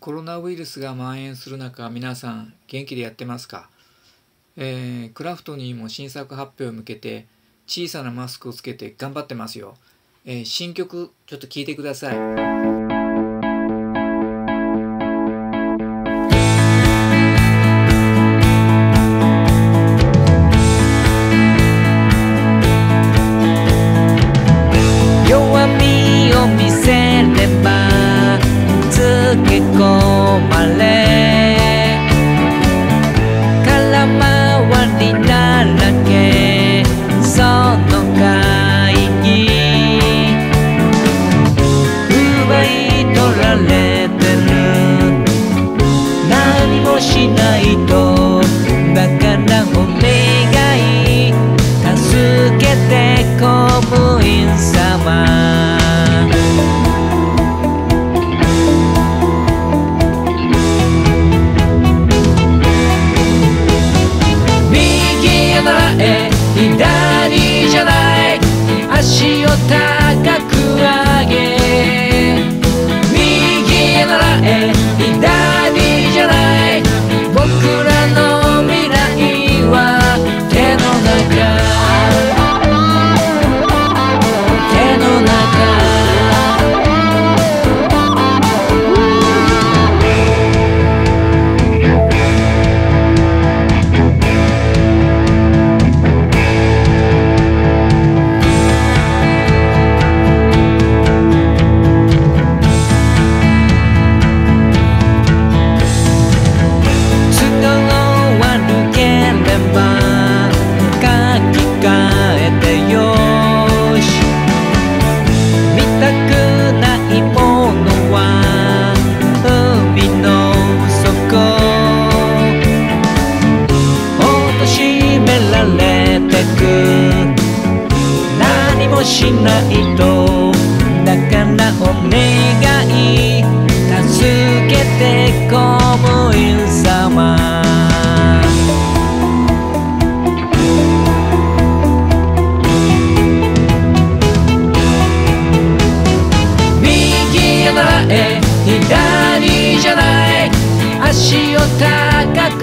コロナウイルスが蔓延する中、皆さん元気でやってますか？クラフトにも新作発表を向けて小さなマスクをつけて頑張ってますよ。新曲ちょっと聴いてください。 しないとだからお願い助けて公務員様右やならえ左じゃない足を高く上げ右やならえ左じゃない僕らの未来は手の中手の中何もしないとだからお願い助けて公務員様右やならえ左じゃない足を高く